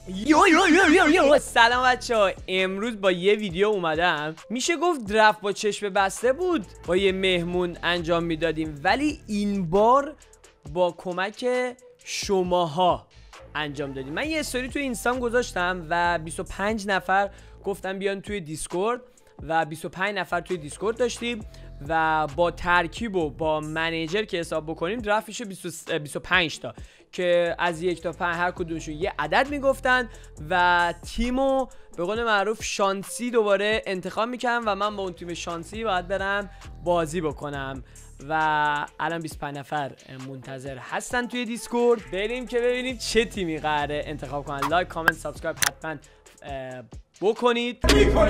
سلام بچه‌ها، امروز با یه ویدیو اومدم. میشه گفت درفت با چشم بسته بود، با یه مهمون انجام میدادیم، ولی این بار با کمک شماها انجام دادیم. من یه استوری توی اینستام گذاشتم و 25 نفر گفتم بیان توی دیسکورد و 25 نفر توی دیسکورد داشتیم و با ترکیب و با منیجر که حساب بکنیم درفتش 25 تا که از 1 تا 5 هر کدومشون یه عدد میگفتن و تیمو به قول معروف شانسی دوباره انتخاب میکنم و من با اون تیم شانسی باید برم بازی بکنم و الان 25 نفر منتظر هستن توی دیسکورد. بریم که ببینیم چه تیمی قراره انتخاب کنن. لایک، کامنت، سابسکرایب حتما بکنید.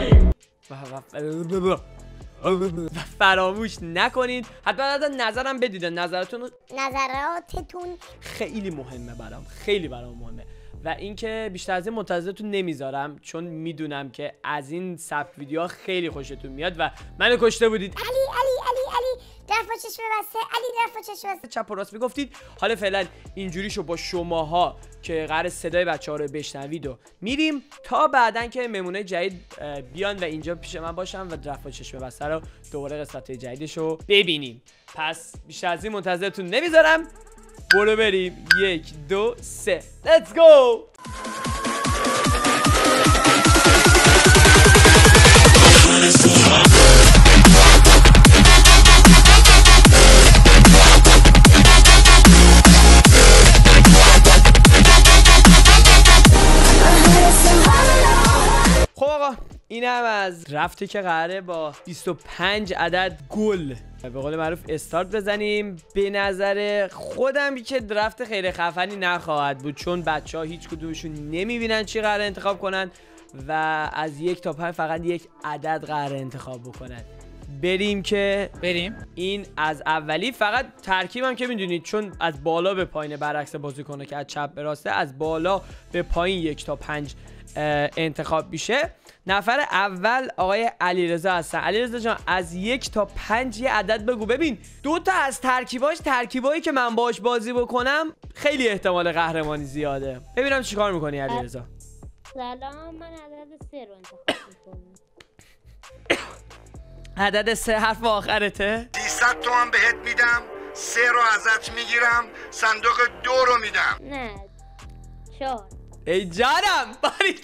فراموش نکنید. حتما نظرم بدید. نظراتتون خیلی مهمه برام، خیلی برام مهمه و اینکه بیشتر از این منتظرتون نمیذارم چون میدونم که از این سبک ویدیوها خیلی خوشتون میاد و منو کشته بودید. علی درف با چشم بسته، علی درف با چشم بسته، چپ و راست میگفتید. حالا فعلا اینجوریشو با شماها که قرار صدای بچه‌ها رو بشنوید و میریم تا بعدن که مهمونه جدید بیان و اینجا پیش من باشن و درف با چشم بسته رو دوباره قسمت جدیدشو ببینیم. پس بیشتر از این منتظرتون نمیذارم، برو بریم. 1 2 3 Let's go. خب آقا این هم از رفته که قراره با 25 عدد گل به قول معروف استارت بزنیم. به نظر خودم که درفت خیلی خفنی نخواهد بود چون بچه ها هیچ کدومشون نمیبینن چی قراره انتخاب کنن و از 1 تا 5 فقط یک عدد قراره انتخاب بکنن. بریم که بریم. این از اولی فقط ترکیبم که میدونید چون از بالا به پایین برعکس بازیکنه که از چپ به راسته، از بالا به پایین 1 تا 5 انتخاب میشه. نفر اول آقای علیرضا هستن. علیرضا جان از 1 تا 5 یه عدد بگو. ببین 2 تا از ترکیبایی که من باهاش بازی بکنم خیلی احتمال قهرمانی زیاده. ببینم چیکار میکنی علیرضا. سلام، من عدد 3 رو انتخاب میکنم. عدد 3 حرف آخرته؟ 300 تومن بهت میدم، 3 رو ازت میگیرم، صندوق 2 رو میدم. نه 4. ای جانم،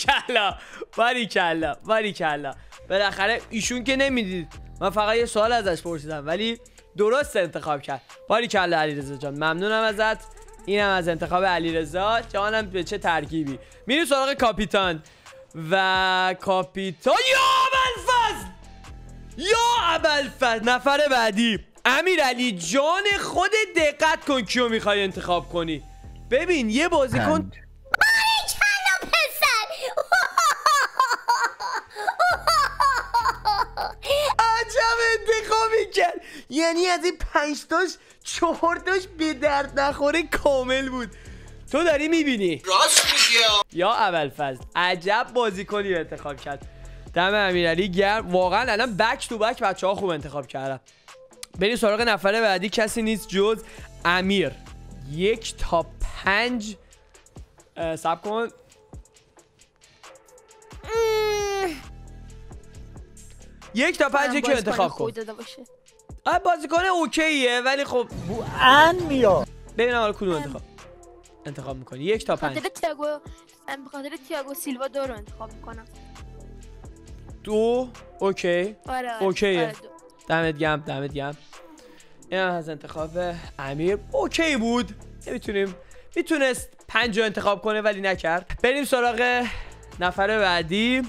باریکلا. بالاخره ایشون که نمیدید، من فقط یه سوال ازش پرسیدم ولی درست انتخاب کرد. باریکلا علیرضا جان، ممنونم ازت. اینم از انتخاب علیرضا جانم. به چه ترکیبی میریم سراغ کاپیتان و کاپیتان یا ابوالفضل. نفر بعدی امیرعلی جان، خود دقت کن کیو میخوای انتخاب کنی. ببین یه بازیکن عجب انتخابی کرد، یعنی از این 5 تاش 4 تاش به درد نخوره کامل بود. تو داری میبینی راست میگی یا ابوالفضل. عجب بازیکنی انتخاب کرد. دم امیرعلی گرم واقعا. الان بک تو بک بچه‌ها خوب انتخاب کردن. بریم سراغ نفر بعدی، کسی نیست جز امیر. 1 تا 5 صبر کن. یک تا 5 که انتخاب کن. بازیکن اوکیه ولی خب ببینم حالا کدوم انتخاب میکنی. 1 تا 5. به خاطر تییاگو سیلوا 2 رو انتخاب میکنم. 2 اوکی. آره اوکیه. دمت گرم. این از انتخاب امیر اوکی بود. میتونست 5 رو انتخاب کنه ولی نکرد. بریم سراغ نفر بعدی.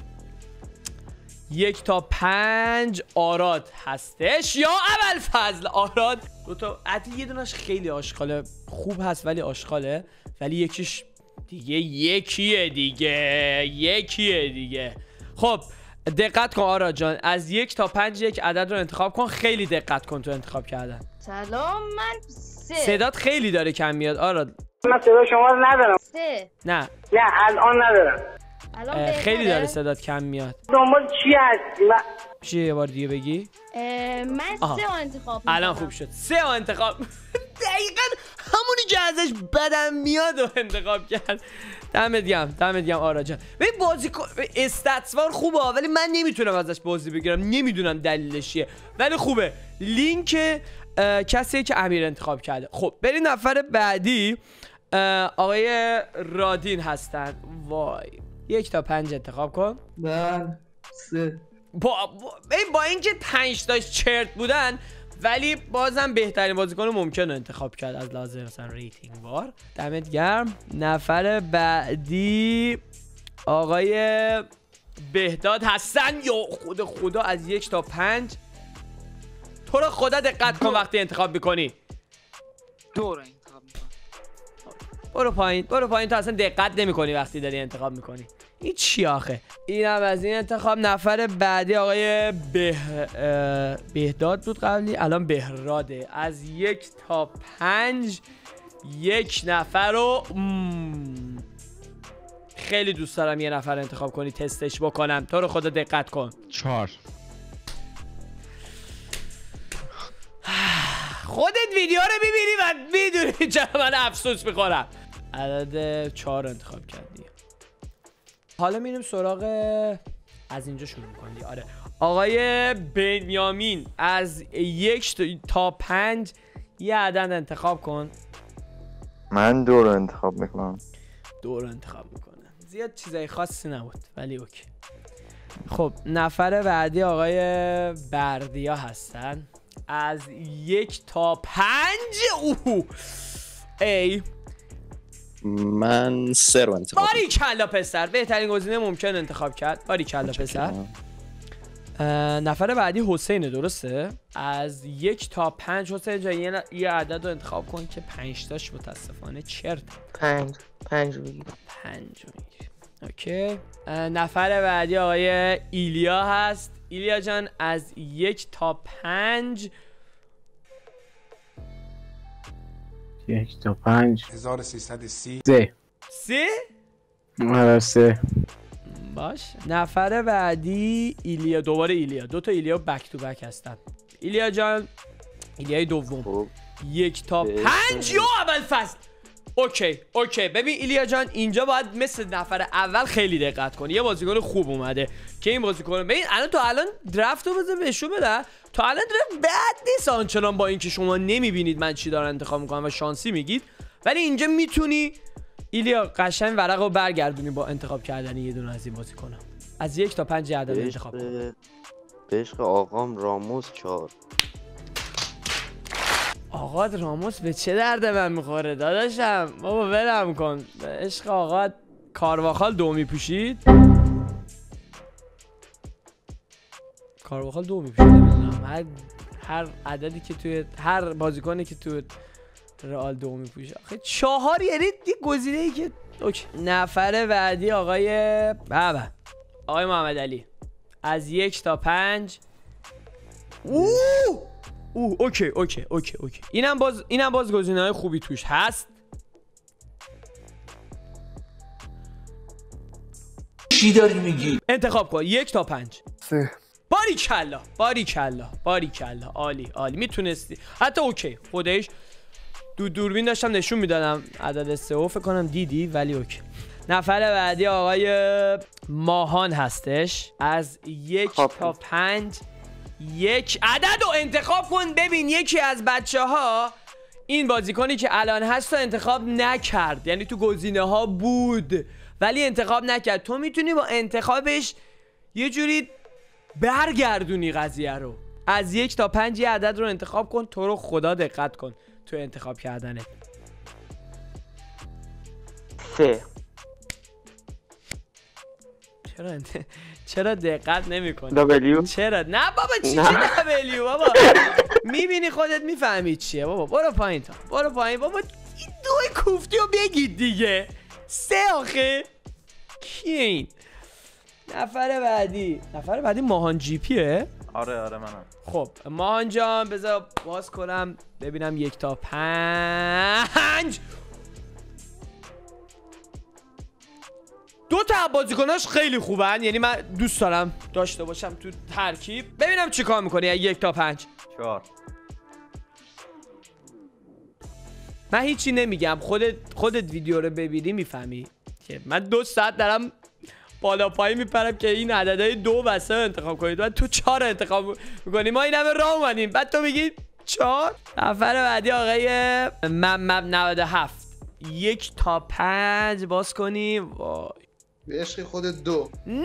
1 تا 5 آراد هستش یا ابوالفضل. آراد 2 تا حتی یه دونش خیلی آشغاله، خوب هست ولی آشغاله، ولی یکیش دیگه یکیه دیگه. خب دقت کن آراد جان، از 1 تا 5 یک عدد رو انتخاب کن. خیلی دقت کن تو انتخاب کردن. سلام، من 3. صدات خیلی داره کم میاد آراد. من صدا شما رو ندارم. 3. نه الان ندارم. خیلی داره صدات کم میاد. دنبال چی هستی؟ میشه یه بار دیگه بگی؟ من 3 رو انتخاب میکنم. الان خوب شد. 3 رو انتخاب دقیقا همونی که ازش بدم میاد و انتخاب کرد. دمت گرم آرا جان. ببین بازیکن استاتسوار خوبه ولی من نمیتونم ازش بازی بگیرم، نمیدونم دلیلش چیه ولی خوبه. لینک کسی که امیر انتخاب کرده. خب بریم نفر بعدی. آقای رادین هستن. وای 1 تا 5 انتخاب کن. من 3. با اینکه 5 تاش چرت بودن ولی بازم بهترین بازیکن ممکنه انتخاب کرد از لحاظ مثلا ریتینگ بار. دمت گرم. نفر بعدی آقای بهداد هستن. یا خدا از 1 تا 5 تو رو خدا دقت کن وقتی انتخاب میکنی. 2 رو انتخاب میکنم. برو پایین تو اصلا دقت نمیکنی وقتی داری انتخاب میکنی. این چی آخه؟ اینم از این انتخاب. نفر بعدی آقای بهداد بود قبلی، الان بهراده. از 1 تا 5 1 نفر رو خیلی دوست دارم یه نفر انتخاب کنی تستش بکنم. تو رو خدا دقت کن. 4. خودت ویدیو رو میبینی و میدونی چرا من افسوس میخورم. عدد 4 انتخاب کردی. حالا میریم سراغ از اینجا شروع کنی. آره آقای بنیامین از 1 تا 5 یه عدد انتخاب کن. من 2 رو انتخاب میکنم. 2 رو انتخاب میکنه. زیاد چیزای خاصی نبود ولی اوکی. خب نفر بعدی آقای بردیا هستن. از 1 تا 5 ای من 3 رو انتخاب. باریکلا پسر، بهترین گزینه ممکن انتخاب کرد. باریکلا پسر. نفر بعدی حسینه، درسته؟ از 1 تا 5 حسین جان یه عدد رو انتخاب کن که 5 تاش متاسفانه چرت. 5 بگیر. 5 میگیری. اوکی. نفر بعدی آقای ایلیا هست. ایلیا جان از 1 تا 5 1 تا 5 1330 3 آره 3 باش. نفر بعدی ایلیا، دوباره ایلیا. 2 تا ایلیا بک تو بک هستن. ایلیا جان ایلیای دوم 1 تا 5 یا اول فصل. اوکی ببین ایلیا جان اینجا باید مثل نفر اول خیلی دقت کنی. یه بازیکن خوب اومده که این بازیکن ببین الان درفت رو بذار بهشون بده. تا الان درفت بد نیست آنچنان، با اینکه شما نمیبینید من چی دارم انتخاب میکنم و شانسی میگید، ولی اینجا میتونی ایلیا قشنگ ورق رو برگردونی با انتخاب کردن یه دونه از این بازیکن‌ها. از 1 تا 5 عدد انتخاب کن. به عشق آقام راموس 4. آقا راموس به چه درد من میخوره داداشم؟ بابا ولم کن. به عشق آقا کارواخال 2 میپوشید. کارواخال 2 میپوشید. نمیدونم هر عددی که توی هر بازیکنی که توی رئال 2 میپوشه. آخه 4 یعنی یه گزینه‌ای که اوکی. نفر بعدی آقای محمد علی از 1 تا 5 اوکی اینم باز گزینه‌های خوبی توش هست. چی داری میگی؟ انتخاب کن 1 تا 5. 3 باریکلا عالی میتونستی حتی اوکی. خودش دوربین داشتم نشون میدادم عدد 3 فکر کنم دیدی ولی اوکی. نفر بعدی آقای ماهان هستش. از 1 تا 5 1 عدد رو انتخاب کن. ببین یکی از بچه ها این بازیکنی که الان هست رو انتخاب نکرد، یعنی تو گزینه ها بود ولی انتخاب نکرد. تو میتونی با انتخابش یه جوری برگردونی قضیه رو. از 1 تا 5 یه عدد رو انتخاب کن. تو رو خدا دقت کن تو انتخاب کردنت. 3 چرا دقت نمی‌کنی؟ دبلیو. چرا؟ نه بابا چی دبلیو بابا. میبینی خودت میفهمی چیه بابا. برو پایین بابا. این 2 کوفتی رو بگید دیگه. 3 آخه کیه این؟ نفر بعدی ماهان جی پیه؟ آره منم. خب ماهان جان بذار باز کنم ببینم 1 تا 5 2 تا بازیکناش خیلی خوبن، یعنی من دوست دارم داشته باشم تو ترکیب. ببینم چی کار میکنی. 1 تا 5 4. من هیچی نمیگم، خودت ویدیو رو ببینی میفهمی که من 2 ساعت دارم بالا پایین میپرم که این عددهای 2 و 3 انتخاب کنید و تو 4 انتخاب میکنی. ما این همه راه اومدیم بعد تو میگی 4. نفر بعدی آقای ممم 97. 1 تا 5 باز کنیم. وای به عشق خودت 2. نه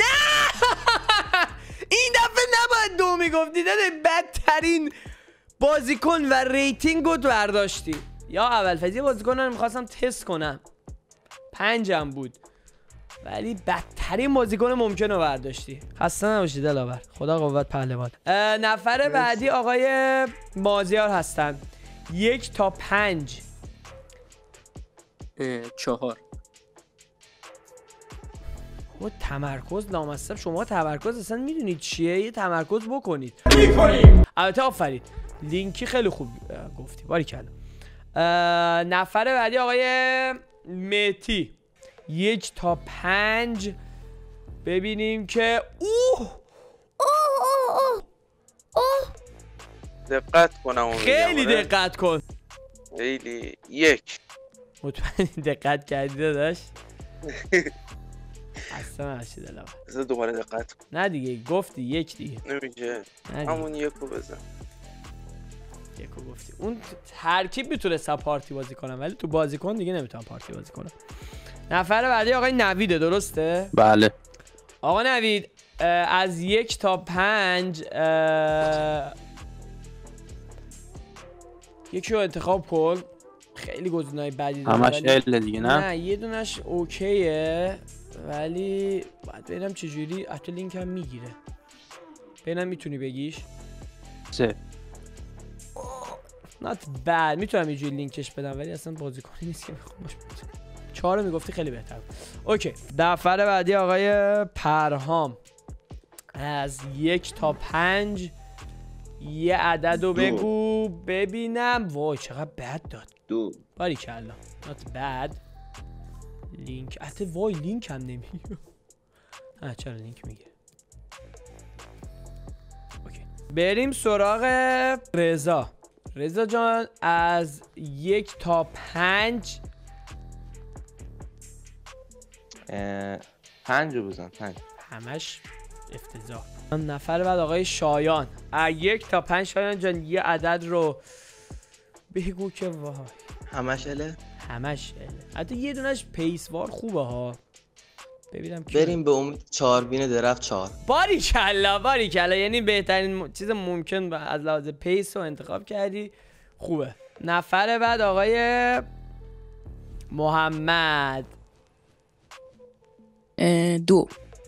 این دفعه نباید 2 میگفتی. داده بدترین بازیکن و ریتینگ رو برداشتی. یا اول فضیه بازیکن رو میخواستم تست کنم 5 هم بود ولی بدترین بازیکن ممکن رو برداشتی. خسته نباشی دلاور. خدا قوت پهلوان. نفر بعدی آقای مازیار هستن. 1 تا 5. 4. خود تمرکز لامصب. شما تمرکز اصلا میدونید چیه؟ یه تمرکز بکنید. البته آفرین لینکی خیلی خوب گفتی باریکلا. نفر بعدی آقای مهدی. 1 تا 5 ببینیم که دقت کنم خیلی دقت کن. خیلی 1. مطمئنی دقت کردی داداش؟ اصلا نشید الان بذار دوباره دقت کن. نه دیگه گفتی 1 دیگه نمیشه همون 1 رو بزن. 1 رو گفتی. اون ترکیب میتونستم پارتی بازی کنم ولی تو بازیکن دیگه نمیتونم پارتی بازی کنم. نفر بعدی آقای نویده درسته؟ بله. آقا نوید از 1 تا 5 یکی رو انتخاب کن. خیلی گزینه‌های بدی داره همش ال دیگه نه یه دونش اوکیه ولی باید ببینم چجوری. حتی لینک هم میگیره. ببینم میتونی بگیش. 3. not bad. میتونم یه جوری لینکش بدم ولی اصلا بازیکنی نیست که بخوام باش بازی کنم. 4 رو میگفتی خیلی بهتر. اوکی. نفر بعدی آقای پرهام. از 1 تا 5 یه عدد رو بگو ببینم. وای چقدر بد داد. 2. باریکلا. not bad. لینک حتی وای لینک هم نمیگه. چرا لینک میگه. اوکی. بریم سراغ رضا. رضا جان از 1 تا 5 5 رو بزن. 5 همش افتضاح. نفر بعد آقای شایان. از 1 تا 5 شایان جان یه عدد رو بگو که وای. همش اله؟ همش اله. حتی یه دونش پیسوار خوبه ها. ببینم بریم به امید 4 بین درفت 4. باریکلا باریکلا. یعنی بهترین چیز ممکن از لحاظ پیس رو انتخاب کردی. خوبه. نفر بعد آقای محمد. 2.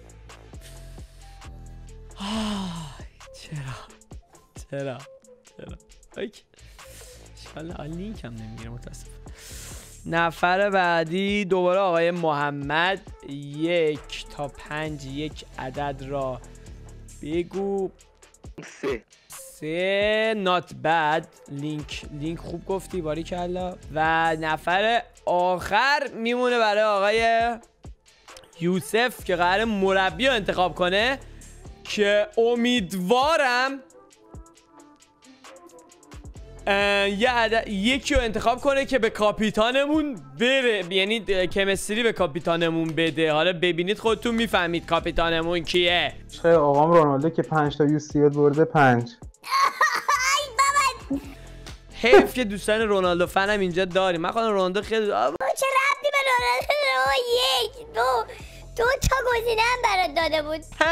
چرا اوکی. اشکال لینک هم نمیگیره متاسف. نفر بعدی دوباره آقای محمد. 1 تا 5 یک عدد را بگو. 3 not bad. لینک خوب گفتی باریکلا. و نفر آخر میمونه برای آقای یوسف که قراره مربی رو انتخاب کنه که امیدوارم یکی رو انتخاب کنه که به کاپیتانمون بره. یعنی کمستری به کاپیتانمون بده. حالا ببینید خودتون میفهمید کاپیتانمون کیه. آقام رونالدو که 5 تا UCL برده 5. حیف که دوستان رونالدو فنم اینجا داریم. من خودم رونالدو خیلی چه ربطی به رونالدو؟ 1 2 تا گزینه هم برات داده بود. 5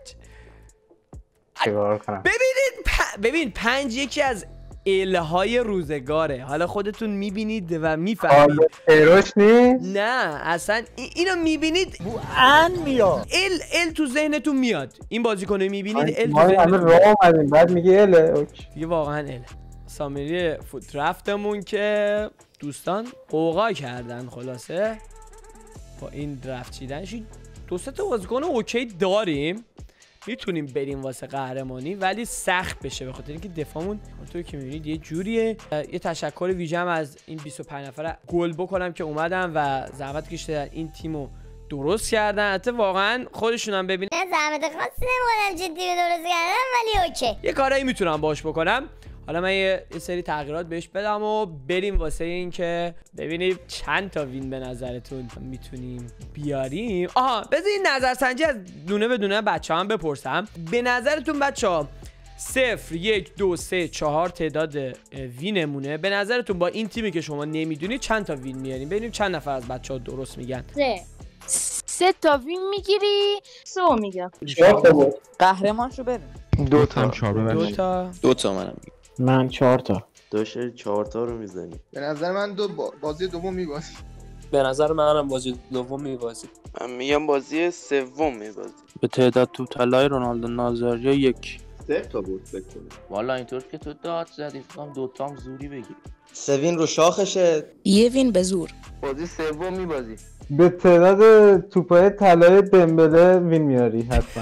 چیکار کنم؟ ببین 5 یکی از الهای روزگاره. حالا خودتون میبینید و میفهمید. ایروش نیست؟ نه اصلا اینو میبینید میاد. ال تو ذهنتون میاد. این بازیکنو میبینید ال تو ذهنتون ذهنتون راه اومدیم بعد میگه اله. دیگه واقعا ال. سامری فوت رفتمون که دوستان قوقا کردن. خلاصه با این درفت چیدنش 2 تا بازیکن اوکی داریم. میتونیم بریم واسه قهرمانی ولی سخت بشه به خاطر اینکه دفاعمون اونطوری که میبینید یه جوریه. یه تشکر ویژه از این 25 نفر گل بکنم که اومدن و زحمت کشیدن این تیمو درست کردن. حتی واقعا خودشون هم ببینن نه زحمت خاصی نمی‌کنن جدی درست کردن ولی اوکی. یه کارایی میتونم باش بکنم. حالا من یه سری تغییرات بهش بدم و بریم واسه این که ببینیم چند تا وین به نظرتون میتونیم بیاریم. بذار این نظرسنجی از دونه به دونه بچه‌ها هم بپرسم. به نظرتون بچه‌ها 0 1 2 3 4 تعداد وینمونه. به نظرتون با این تیمی که شما نمیدونید چند تا وین میاریم؟ ببینیم چند نفر از بچه‌ها درست میگن. 3 تا وین میگیری 3 میگم 4 تا بود. قهرمانشو بریم. 2 تا. 2 تا منم. من 4 تا. داشته 4 تا رو میزنی. به نظر من بازی دوم میبازی. به نظر منم بازی دوم میبازی. من میگم بازی سوم میبازی. به تعداد توتالای رونالدو نازاریا 1. 3 تا بود فکر کنم. والا اینطور که تو داد زدی فکرم 2 تا هم زوری بگیر. 3 وین رو شاخشه. یه وین به زور. بازی سوم میبازی. به تعداد توپای طلای دمبله وین میاری حتما.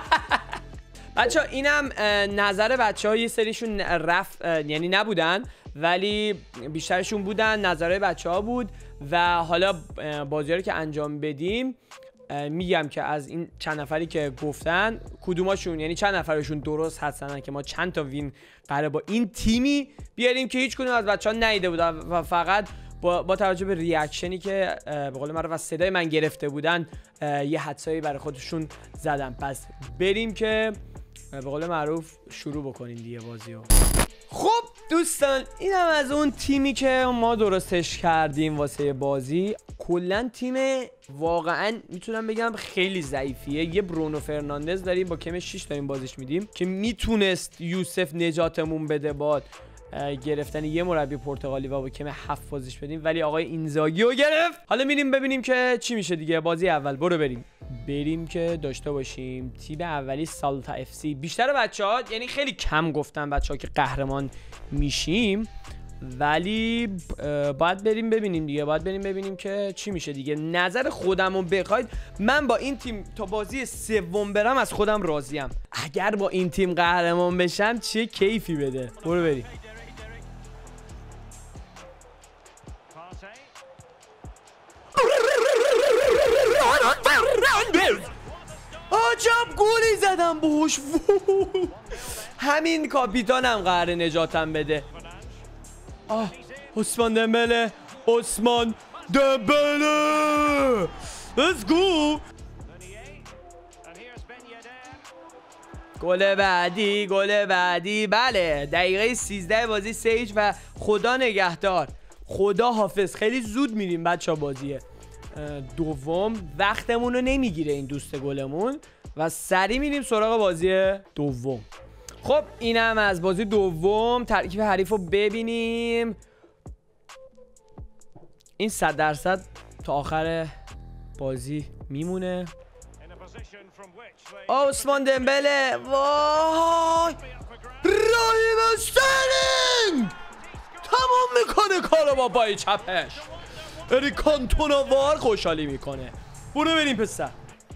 بچه ها اینم نظر بچه ها. یه سریشون یعنی نبودن ولی بیشترشون بودن. نظرهای بچه ها بود و حالا بازی رو که انجام بدیم میگم که از این چند نفری که گفتن کدوماشون، یعنی چند نفرشون درست هستن که ما چند تا وین قراره با این تیمی بیاریم که هیچ کدوم از بچه‌ها ندیده بودن و فقط با توجه به ریاکشنی که به قول معروف از صدای من گرفته بودن یه حدسایی برای خودشون زدم. پس بریم که به قول معروف شروع بکنیم دیگه بازیو. خب دوستان اینم از اون تیمی که ما درستش کردیم واسه بازی. کلا تیم واقعا میتونم بگم خیلی ضعیفیه. یه برونو فرناندز داریم با کم 6 داریم بازیش میدیم که میتونست یوسف نجاتمون بده با گرفتن یه مربی پرتغالی و با کم 7 بازیش بدیم، ولی آقای اینزاگی رو گرفت. حالا میریم ببینیم که چی میشه دیگه. بازی اول برو بریم که داشته باشیم تیم اولی سالتا اف سی. بیشتر بچه‌ها یعنی خیلی کم گفتن بچه‌ها که قهرمان میشیم، ولی باید بریم ببینیم دیگه. باید بریم ببینیم که چی میشه دیگه. نظر خودم رو بخواید من با این تیم تا بازی سوم برم از خودم راضیم. اگر با این تیم قهرمان بشم چه کیفی بده. برو بریم. عجب گلی زدم باش. همین کاپیتانم قراره نجاتم بده. عثمان دمبله Let's go. گل بعدی بله دقیقه 13 بازی سیج و خدا نگهدار. خدا حافظ. خیلی زود میریم بچه بازیه دوم. وقتمون رو نمیگیره این دوست گلمون و سریع میریم سراغ بازی دوم. خب اینم از بازی دوم. ترکیب حریف رو ببینیم. این 100% تا آخر بازی میمونه. عثمان دمبله. وای راهیم استرلینگ تمام میکنه کارو با پای چپش. اریک کانتونا وار خوشحالی میکنه. برو بریم پسر.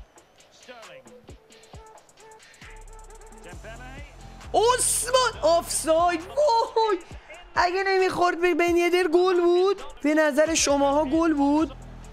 عثمان آفساید. وای اگه نمیخورد به بین یه در گل بود. به نظر شماها گل بود؟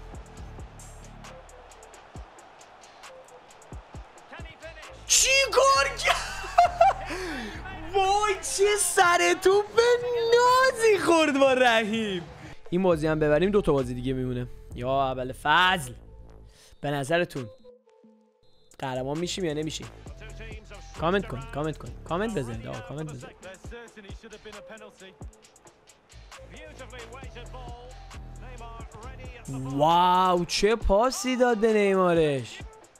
چی کار کرد؟ وای چه سر توپ نازی خورد با رحیم. این بازی هم ببریم 2 تا بازی دیگه میمونه. یا اول فضل به نظرتون قهرمان میشیم یا نمیشیم؟ کامنت کن کامنت بزنید آقا کامنت بزنید. واو چه پاسی داد به نیمارش.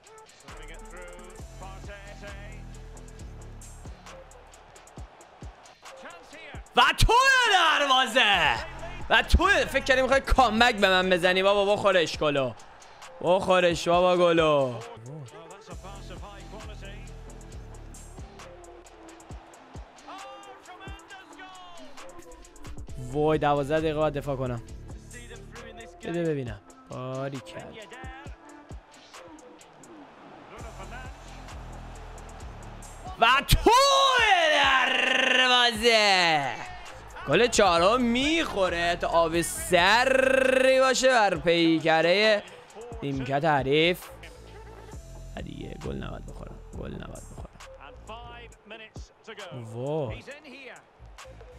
و توی دروازه و توی فکر کردیم میخوای کامبک به من بزنی. بابا بخورش گلو. بخورش بابا گلو. وای 12 دقیقه باید دفاع کنم. بده ببینم. باری کرد. و توی دروازه. گل 4 میخوره تا آب سری باشه بر پیکره نیمکت حریف. دیگه گل نباید بخورم. وای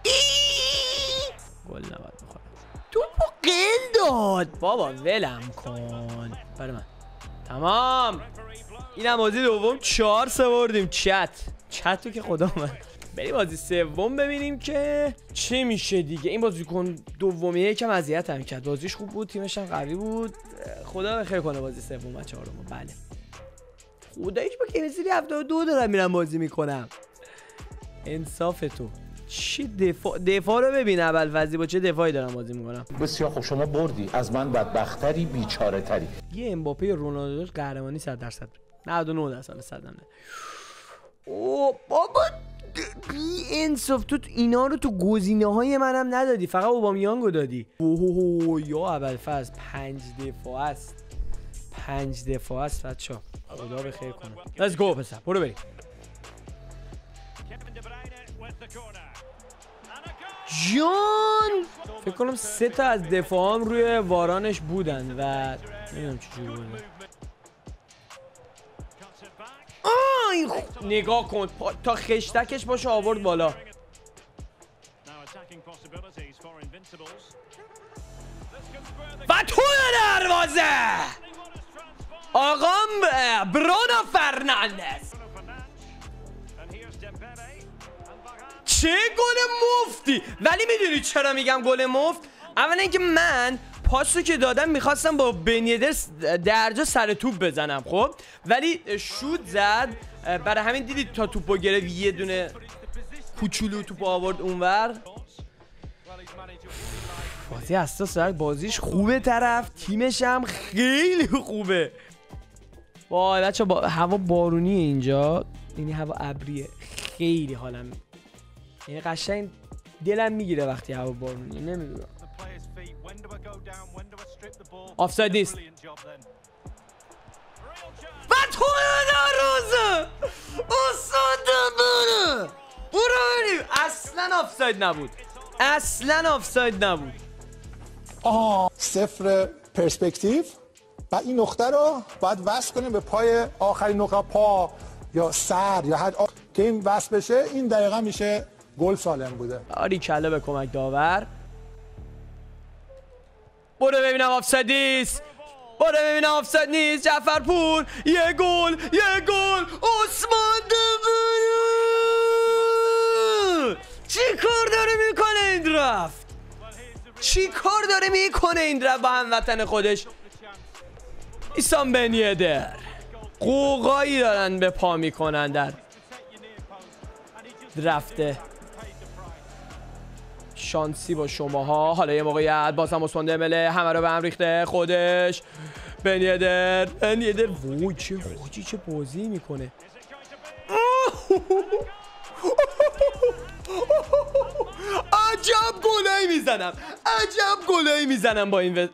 گل نباید بخوره. توپو قل داد بابا، ولم کن برای من. تمام. اینم بازی دوم 4-3 بردیم. چت که خدا من. بریم بازی سوم ببینیم که چه میشه دیگه. این بازیکن دومیه یکم اذیتم کرد. بازیش خوب بود، تیمش هم قوی بود. خدا بخیر کنه بازی سوم و چهارم. بله خداییش با کیمستری 72 دارم میرم بازی میکنم. انصاف تو چی دفاع رو ببین. ابوالفضلی با چه دفاعی دارم بازی میکنم. بسیار خوب، شما بردی، از من بدبختری، بیچاره تری. یه امباپه رونالدو قهرمانی 100%، 99% 100 نه. اوه بابا بی انصاف، تو اینا رو تو گزینه‌های منم ندادی، فقط اوبامیانگو دادی. اوه یا ابوالفضل 5 دفاع است. 5 دفاع است بچه‌ها. خدا بخیر کنه. Let's go پسر، برو بریم. جان فکر کنم 3 تا از دفاعام روی وارانش بودن و نمیدونم چجوری بودن. نگاه کن تا خشتکش باشه آورد بالا. و توی دروازه آقام برونو فرناندز. چه گل مفتی. ولی میدونی چرا میگم گل مفت؟ اولا اینکه من پاسو که دادم میخواستم با بنیدر درجا سر توپ بزنم، خب ولی شوت زد، برای همین دیدید تا توپو گرفت یه دونه کوچولو توپ آورد اونور. بازی اساس بازیش خوبه، طرف تیمش هم خیلی خوبه. وای بچه با هوا بارونیه اینجا، یعنی هوا ابریه، خیلی حالم یعنی قشنگ دلم میگیره وقتی هوا بارونیه. نمیدونم آفساید نیست و تو روزه اصلا برو. اصلا آفساید نبود، اصلا آفساید نبود. صفر پرسپکتیو و این نقطه رو باید وصل کنیم به پای آخرین نقطه، پا یا سر یا هر که این وصل بشه، این دقیقا میشه گل سالم بوده. آری کله به کمک داور. برو ببینم آفساید نیست، برو ببینم آفساید نیست. جعفرپور یه گل عثمان دمبله. چی کار داره میکنه این درفت؟ چی کار داره میکنه این درفت با هموطن خودش؟ ایسان بن یدر قوقایی دارن به پا میکنن در درفته. شانسی با شماها. حالا یه موقعیت باز هم عثمان دمبله همه رو به هم ریخته خودش. بن یدر وای چه حاجی چه بازی میکنه. عجب گلایی میزنم با این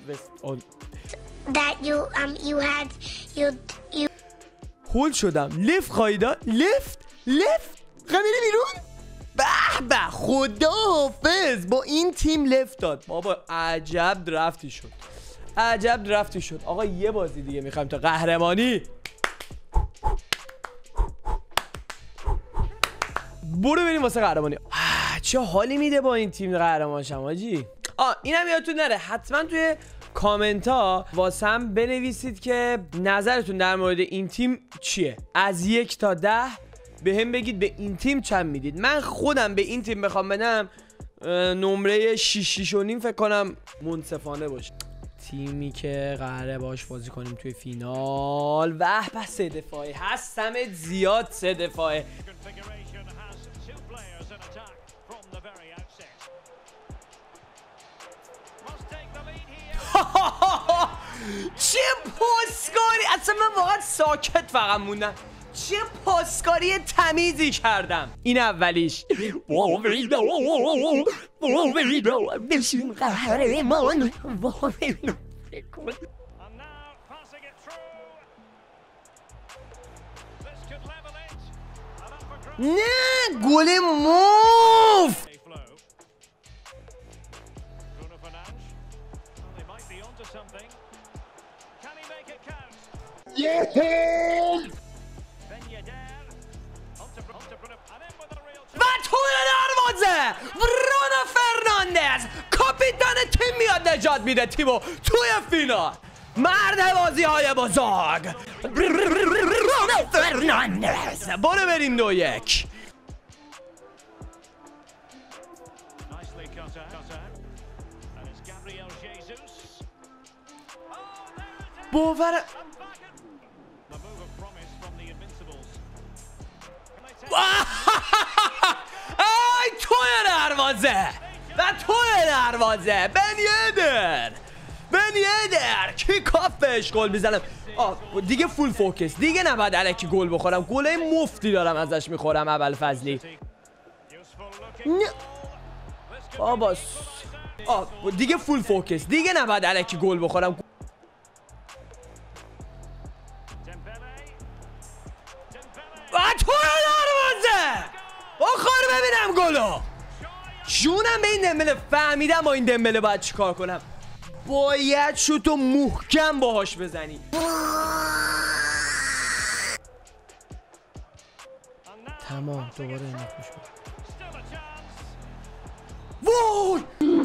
هول شدم. لفت خایدا لفت خمیره بیرون. به خدا حافظ با این تیم لفت داد بابا. عجب درفتی شد. آقا یه بازی دیگه میخوایم تا قهرمانی. برو بریم واسه قهرمانی. چه حالی میده با این تیم قهرمان شم حاجی. اینم یادتون نره حتما توی کامنت ها واسم بنویسید که نظرتون در مورد این تیم چیه. از 1 تا 10 به هم بگید به این تیم چند میدید. من خودم به این تیم بخوام بدم نمره 6.5 فکر کنم منصفانه باشه. تیمی که قراره باش بازی کنیم توی فینال. و 3 دفاعی هستم زیاد 3 دفاعی. چه پاسکاری. اصلا من واقعا ساکت فقط موندم. چه پاسکاری تمیزی کردم. این اولیش. نه گل مفت. و توی دروازه دروازه برونو فرناندز کاپیتان تیم میاد نجات میده تیمو توی فینال. مرد بازی های بزرگ برونو فرناندز. برو بریم 2-1. باور ای توی دروازه و توی دروازه بن یدر کیک آف بهش گل میزنم. دیگه فول فوکس، دیگه نباید الکی گل بخورم. گله مفتی دارم ازش میخورم. اول فضلی بابا دیگه فول فوکس، دیگه نباید الکی گل بخورم. توی دروازه بخور ببینم گلو. جونم به این دمبله. فهمیدم با این دمبله باید چیکار کنم. باید شوتو محکم باهاش بزنی. تمام دوباره انداخت میشه. وای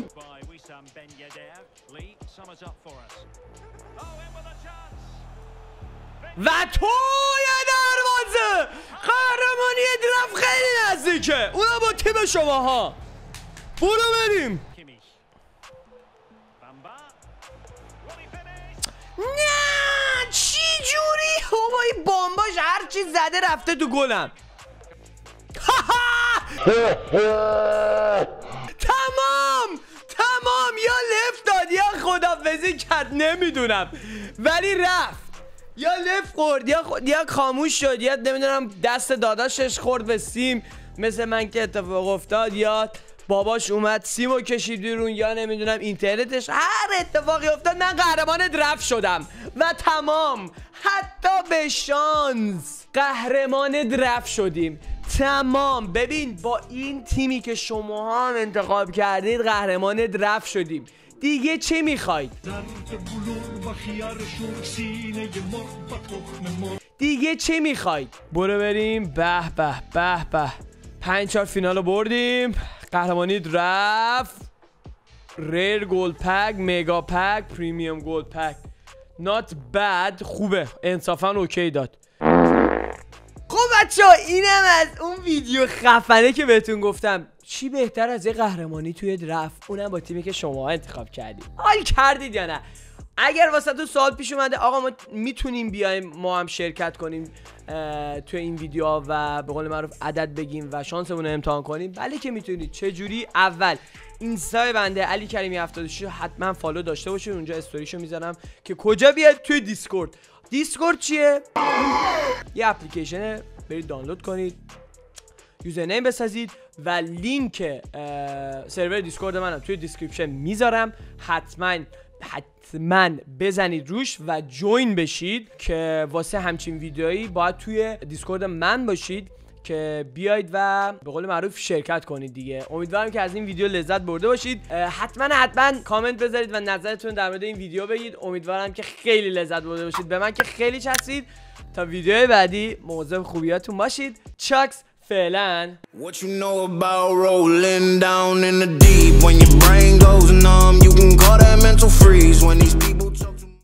و توی دروازه قهرمانی درفت خیلی نزدیکه. اونا با تیم شماها. برو بریم. نه چی جوری بابای بامباش هرچی زده رفته تو گلم. تمام یا لفت داد یا خدافظی کرد نمیدونم، ولی رفت. یا لفت خورد یا خاموش شد، یا نمیدونم دست داداشش خورد به سیم مثل من که اتفاق افتاد، یا باباش اومد سیمو کشید بیرون، یا نمیدونم اینترنتش. هر اتفاقی افتاد من قهرمان درفت شدم و تمام. حتی به شانس قهرمان درفت شدیم. تمام. ببین با این تیمی که شما هم انتخاب کردید قهرمان درفت شدیم. دیگه چه میخواید؟ دیگه چه میخواید؟ برو بریم. به به به به 5-4 فینالو بردیم. قهرمانی درفت. ریر گولد پک، مگا پک، پریمیوم گولد پک. نات بد. خوبه انصافا اوکی داد. خب بچه‌ها اینم از اون ویدیو خفنه که بهتون گفتم. چی بهتر از یه قهرمانی توی درفت، اونم با تیمی که شما انتخاب کردید. حال کردید یا نه؟ اگر واسه تو سوال پیش اومده آقا ما میتونیم بیایم ما هم شرکت کنیم توی این ویدیو و به قول معروف عدد بگیم و شانسمون رو امتحان کنیم، بله که میتونید. چه جوری؟ اول اینستای بنده علی کریمی 76 حتما فالو داشته باشید. اونجا استوریشو میذارم که کجا بیاد. توی دیسکورد. دیسکورد چیه؟ یه اپلیکیشنه، برید دانلود کنید، یوزرنیم بسازید و لینک سرور دیسکورد منم توی دیسکریپشن میذارم. حتما بزنید روش و جوین بشید که واسه همچین ویدیویی باید توی دیسکورد من باشید که بیاید و به قول معروف شرکت کنید دیگه. امیدوارم که از این ویدیو لذت برده باشید. حتما کامنت بذارید و نظرتون در مورد این ویدیو بگید. امیدوارم که خیلی لذت برده باشید. به من که خیلی چسبید. تا ویدیو بعدی مواظب خوبیاتون باشید. چاکس فعلا. What you know about rolling down in the deep? When your brain goes numb, you can call that mental freeze. When these people